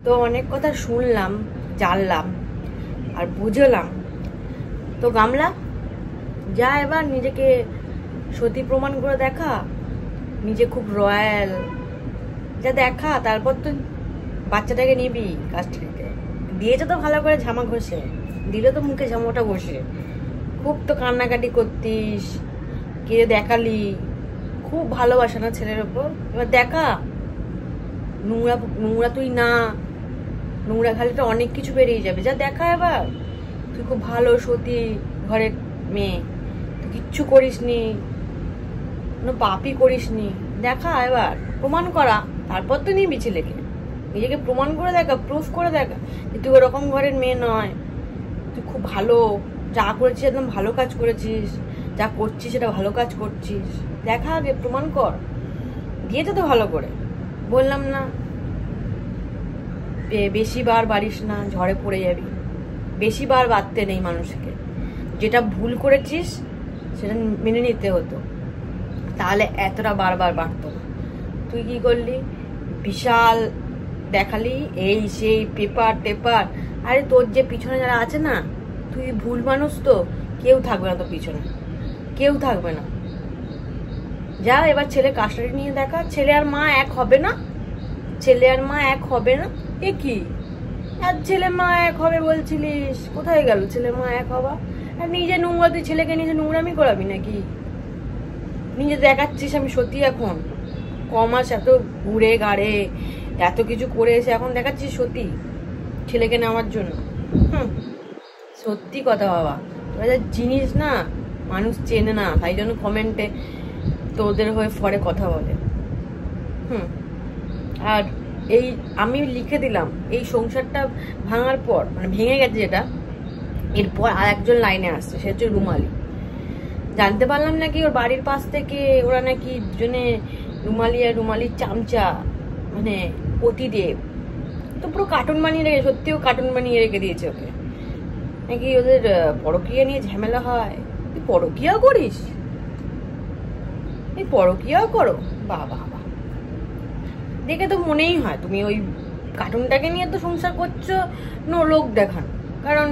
তো অনেক কথা শুনলাম, জানলাম আর বুঝলাম। তো গামলা যা এবার নিজেকে সতী প্রমাণ করে দেখা, নিজে খুব রয়্যাল যা দেখা, তারপর তো বাচ্চাটাকে নিবি কাস্টডিতে। দিয়েছে তো ভালো করে ঝামা ঘষে, দিলে তো মুখে ঝামাটা ঘষে। খুব তো কান্নাকাটি করতিস, কে দেখালি, খুব ভালোবাসা না ছেলের ওপর। এবার দেখা, নোংরা নোংরা তুই না, নোংরা খালিটা অনেক কিছু বেরিয়ে যাবে। যা দেখা এবার, তুই খুব ভালো সতী ঘরের মেয়ে, তুই কিচ্ছু করিস নি, কোনো পাপই করিস নি। দেখা এবার, প্রমাণ করা, তারপর তো নিবি ছেলেকে। নিজেকে প্রমাণ করে দেখা, প্রুফ করে দেখা যে তুই ওরকম ঘরের মেয়ে নয়, তুই খুব ভালো, যা করেছিস একদম ভালো কাজ করেছিস, যা করছিস সেটা ভালো কাজ করছিস। দেখা আগে, প্রমাণ কর। দিয়েছে তো ভালো করে, বললাম না বেশি বার বাড়িস না, ঝড়ে পড়ে যাবি। বেশি বার বাড়তে নেই মানুষকে। যেটা ভুল করেছিস সেটা মেনে নিতে হতো, তাহলে এতটা বারবার বাড়তো না। তুই কি করলি, বিশাল দেখালি, এই সেই পেপার টেপার। আরে তোর যে পিছনে যারা আছে না, তুই ভুল মানুষ, তো কেউ থাকবে না তোর পিছনে, কেউ থাকবে না। যা এবার ছেলে কাস্টাডি নিয়ে দেখা। ছেলে আর মা এক হবে না, ছেলে আর মা এক হবে না। এ কি, আর ছেলে মা এক হবে বলছিলিস, কোথায় গেল ছেলে মা এক হবা? আর নিজে নোংরা, তুই ছেলেকে নিজে নোংরামি করাবি নাকি? নিজে দেখাচ্ছিস আমি সত্যি এখন কমাস, এত ঘুরে গাড়ে এত কিছু করে এসে এখন দেখাচ্ছিস সত্যি ছেলেকে নেওয়ার জন্য। সত্যি কথা বাবা, তোরা যা জিনিস না, মানুষ চেনে না, তাই জন্য কমেন্টে তোদের হয়ে ফরে কথা বলে। আর এই আমি লিখে দিলাম, এই সংসারটা ভাঙার পর, মানে ভেঙে গেছে যেটা, এরপর আর একজন লাইনে আসছে, সে হচ্ছে রুমালি। জানতে পারলাম নাকি ওর বাড়ির পাশ থেকে ওরা নাকি দুজনে, রুমালি আর রুমালির চামচা, মানে পতিদেব, তো পুরো কার্টুন বানিয়ে রেখে, সত্যিও কার্টুন বানিয়ে রেখে দিয়েছে ওকে। নাকি ওদের পরকীয়া নিয়ে ঝামেলা হয়। তুই পরকীয়াও করিস? এই পরকীয়াও করো? বাবা, দেখে তো মনেই হয় তুমি ওই কার্টুনটাকে নিয়ে তো সংসার করছো লোক দেখান। কারণ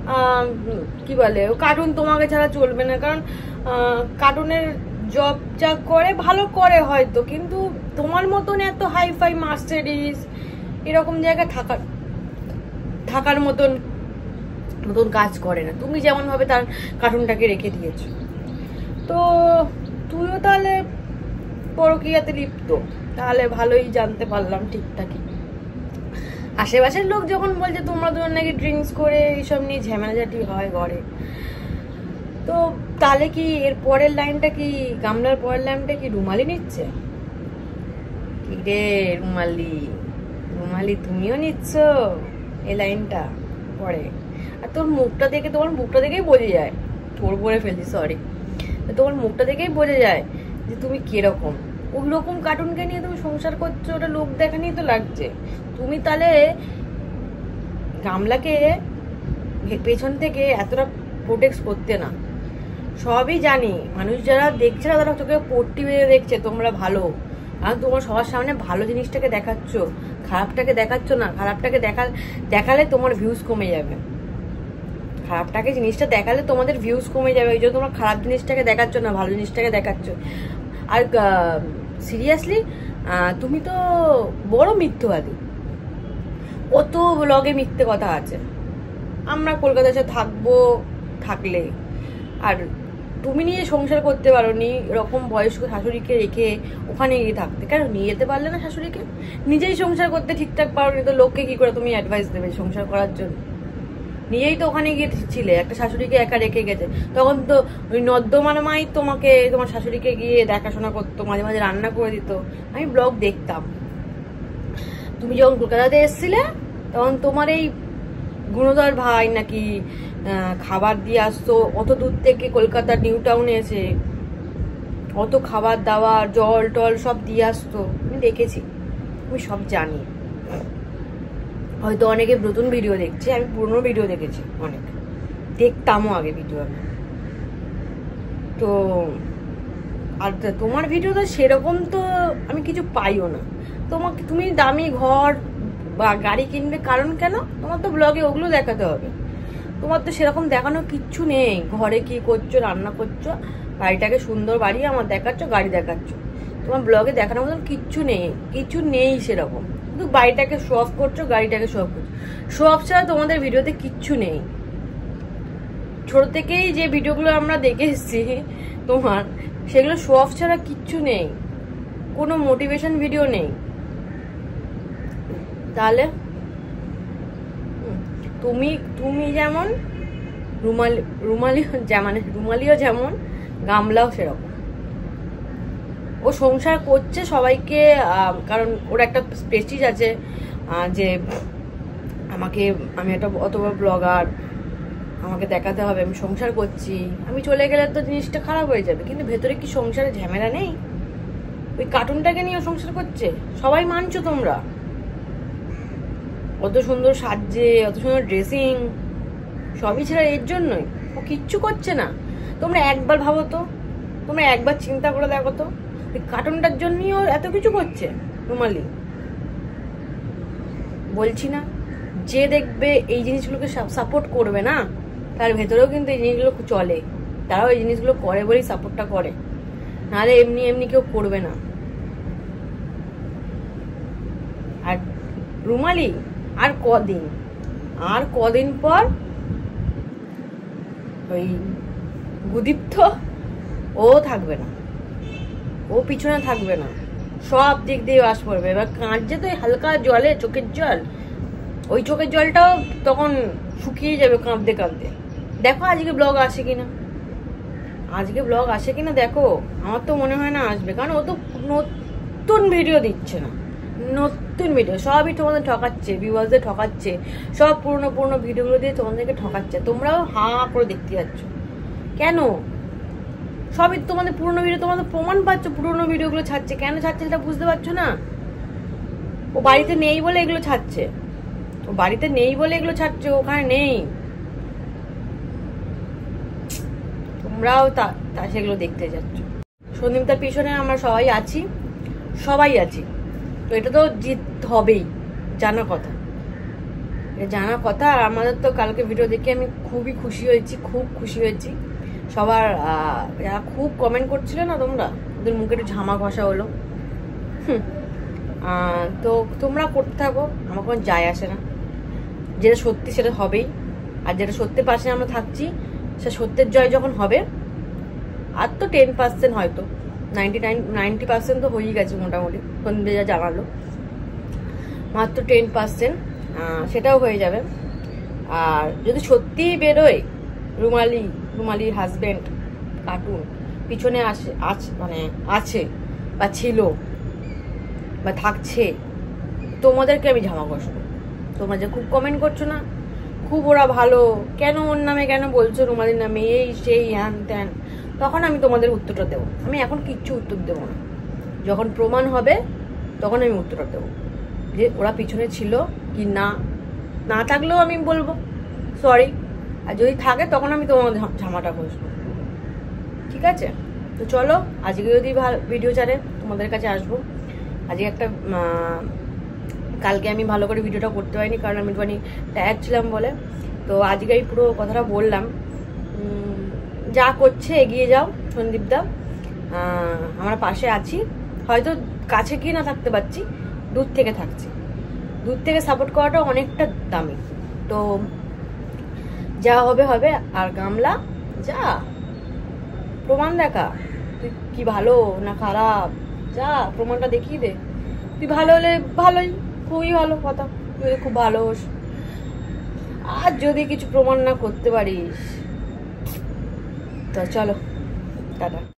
কি বলে, কার্টুন তোমাকে ছাড়া চলবে না। কারণ কার্টুনের জব যা করে ভালো করে হয়তো, কিন্তু তোমার মতন এত হাইফাই মার্সিডিজ এরকম জায়গায় থাকার মতন কাজ করে না। তুমি যেমন ভাবে তার কার্টুনটাকে রেখে দিয়েছো, তো তুইও তাহলে পরকীয়াতে লিপ্ত। তাহলে ভালোই জানতে পারলাম ঠিকঠাকই। আশেপাশের লোক যখন বলছে তোমরা দুজন নাকি ড্রিঙ্কস করে এইসব নিয়ে ঝামেলাঝাটি হয় ঘরে, তো তাহলে কি এর পরের লাইনটা কি, গামলার পরের লাইনটা কি রুমালি নিচ্ছে? কি রে রুমালি, রুমালি তুমিও নিচ্ছ এই লাইনটা পরে? আর তোর মুখটা দেখে, তোমার মুখটা দেখেই বোঝা যায়, তোর বলে ফেলছি সরি, তোমার মুখটা দেখেই বোঝা যায় যে তুমি কিরকম। ওই রকম কার্টুনকে নিয়ে তুমি সংসার করছো, ওটা লোক দেখা নিয়ে তো লাগছে। তুমি তাহলে গামলাকে পেছন থেকে এতটা প্রোটেক্ট করতে না। সবই জানি, মানুষ যারা দেখছে না তারা তোকে পট্টি বেঁধে দেখছে তোমরা ভালো, আর তোমার সবার সামনে ভালো জিনিসটাকে দেখাচ্ছ, খারাপটাকে দেখাচ্ছ না। খারাপটাকে দেখালে তোমার ভিউজ কমে যাবে, খারাপটাকে জিনিসটা দেখালে তোমাদের ভিউজ কমে যাবে। ওই জন্য তোমরা খারাপ জিনিসটাকে দেখাচ্ছ না, ভালো জিনিসটাকে দেখাচ্ছ। আর সিরিয়াসলি তুমি তো বড় মিথ্যবাদী। কত ব্লগে মিথ্যে কথা আছে। আমরা কলকাতায় এসে থাকবো, থাকলে আর তুমি নিয়ে সংসার করতে পারো নি, এরকম বয়স্ক শাশুড়িকে রেখে ওখানে গিয়ে থাকতে। কেন নিয়ে যেতে পারলে না শাশুড়িকে? নিজেই সংসার করতে ঠিকঠাক পারো নি, তো লোককে কি করে তুমি অ্যাডভাইস দেবে সংসার করার জন্য? নিজেই তো ওখানে গিয়ে ছিলে, একটা শাশুড়িকে একা রেখে গেছে। তখন তো ওই নর্দমানমাই তোমাকে, তোমার শাশুড়িকে গিয়ে দেখাশোনা করতো, মাঝে মাঝে রান্না করে দিত। আমি ব্লগ দেখতাম। তুমি যখন কলকাতাতে এসেছিলে তখন তোমার এই গুণধর ভাই নাকি খাবার দিয়ে আসতো অত দূর থেকে, কলকাতা নিউ টাউনে এসে অত খাবার দাবার জল টল সব দিয়ে আসতো। আমি দেখেছি, আমি সব জানি। হয়তো অনেকে নতুন ভিডিও দেখছে, আমি পুরনো ভিডিও দেখেছি অনেক, দেখতামও আগে ভিডিও আমি। তো আর তোমার ভিডিও তো সেরকম তো আমি কিছু পাইও না। তুমি দামি ঘর, গাড়ি কিনবে, কারণ কেন? তোমার তো ব্লগে ওগুলো দেখাতে হবে। তোমার তো সেরকম দেখানো কিচ্ছু নেই। ঘরে কি করছো, রান্না করছো, বাড়িটাকে সুন্দর বাড়ি আমার দেখাচ্ছ, গাড়ি দেখাচ্ছ, তোমার ব্লগে দেখানোর মতন কিচ্ছু নেই, কিছু নেই সেরকম। কিন্তু বাড়িটাকে শো অফ করছো, গাড়িটাকে শো অফ করছো। শো অফ ছাড়া তোমাদের ভিডিওতে কিচ্ছু নেই। ছোট থেকেই যে ভিডিওগুলো আমরা দেখে এসেছি তোমার, সেগুলো শো অফ ছাড়া কিচ্ছু নেই, কোনো মোটিভেশন ভিডিও নেই। তাহলে তুমি যেমন রুমালিও যেমন, গামলাও সেরকম। ও সংসার করছে সবাইকে, কারণ ওর একটা প্রেস্টিজ আছে যে আমি একটা অত বড় ব্লগার, আমাকে দেখাতে হবে আমি সংসার করছি। আমি চলে গেলে তো জিনিসটা খারাপ হয়ে যাবে। কিন্তু ভেতরে কি সংসারে ঝামেলা নেই? ওই কার্টুনটাকে নিয়ে সংসার করছে, সবাই মানছো তোমরা। অত সুন্দর সাজছে, অত সুন্দর ড্রেসিং, সবই ছেড়ে এর জন্যই। ও কিচ্ছু করছে না। তোমরা একবার ভাবো তো, তোমরা একবার চিন্তা করে দেখো তো, ওই কার্টুনটার জন্যই ও এত কিছু করছে। রুমালি বলছি না, যে দেখবে এই জিনিসগুলোকে সাপোর্ট করবে না, তার ভেতরেও কিন্তু এই জিনিসগুলো চলে। তারাও এই জিনিসগুলো করে বলেই সাপোর্টটা করে, নাহলে এমনি এমনি কেউ করবে না। আর রুমালি আর কদিন পর ওই গুদীপ্ত ও থাকবে না, ও পিছনে থাকবে না, সব দিক দিয়ে বাস পড়বে। এবার কাঁদছে তো হালকা জলে, চোখের জল, ওই চোখের জলটাও তখন শুকিয়ে যাবে কাঁদতে কাঁদতে। দেখো আজকে ব্লগ আসে কিনা, দেখো। আমার তো মনে হয় না আসবে, কারণ ও তো নতুন ভিডিও দিচ্ছে না। নতুন ভিডিও সবই তোমাদের ঠকাচ্ছে, ভিউয়ার্সদের ঠকাচ্ছে, সব পুরনো ভিডিওগুলো দিয়ে তোমাদেরকে ঠকাচ্ছে। তোমরাও হা করে দেখতে যাচ্ছ কেন? সবই তোমাদের পুরনো ভিডিও, তোমাদের প্রমাণ পাচ্ছ পুরনো ভিডিওগুলো ছাড়ছে। কেন ছাড়ছে সেটা বুঝতে পারছো না? ও বাড়িতে নেই বলে এগুলো ছাড়ছে, ওখানে নেই। তোমরাও তা সেগুলো দেখতে যাচ্ছ। সন্দীপদার পিছনে আমরা সবাই আছি, তো এটা তো জিত হবেই, জানা কথা। আর আমাদের তো কালকে ভিডিও দেখে আমি খুব খুশি হয়েছি। সবার যারা খুব কমেন্ট করছিল না, ওদের মুখে একটু ঝামা ঘষা হলো। তো তোমরা করতে থাকো, আমার কোনো যায় আসে না। যেটা সত্যি সেটা হবেই, আর যেটা সত্যের পাশে আমরা থাকছি, সে সত্যের জয় যখন হবে। আর তো 10% হয়তো 90% তো হয়েই গেছে মোটামুটি, সন্ধ্যে যা জানালো। মাত্র 10% সেটাও হয়ে যাবে। আর যদি সত্যি বেরোয় রুমালির হাজবেন্ড কার্টুন পিছনে আছে বা ছিল বা থাকছে, তোমাদেরকে আমি ঝামা ঘষবো। তোমরা যে খুব কমেন্ট করছো না, খুব ওরা ভালো, কেন ওর নামে কেন বলছো, রুমালির নামে এই সেই হ্যান ত্যান, তখন আমি তোমাদের উত্তরটা দেবো। আমি এখন কিচ্ছু উত্তর দেবো না, যখন প্রমাণ হবে তখন আমি উত্তরটা দেবো যে ওরা পিছনে ছিল কি না থাকলেও আমি বলবো সরি। আর যদি থাকে তখন আমি তোমার ঝামাটা ঘষবো, ঠিক আছে? তো চলো, আজকে যদি ভিডিও ছাড়ে তোমাদের কাছে আসবো। আজকে একটা কালকে আমি ভালো করে ভিডিওটা করতে পারিনি, কারণ আমি একটুখানি টায়ার্ড ছিলাম বলে। তো আজকে আমি পুরো কথাটা বললাম। যা করছে এগিয়ে যাও সন্দীপদা, আমরা পাশে আছি। হয়তো কাছে গিয়ে না থাকতে পারছি, দূর থেকে থাকছি। দূর থেকে সাপোর্ট করাটা অনেকটা দামি। তো যা হবে। আর গামলা যা প্রমাণ দেখা, তুই কি ভালো না খারাপ, যা প্রমাণটা দেখিয়ে দে। তুই ভালো হলে ভালোই, খুবই ভালো কথা, তুই খুব ভালো। আর যদি কিছু প্রমাণ না করতে পারিস তো চলো টাটা।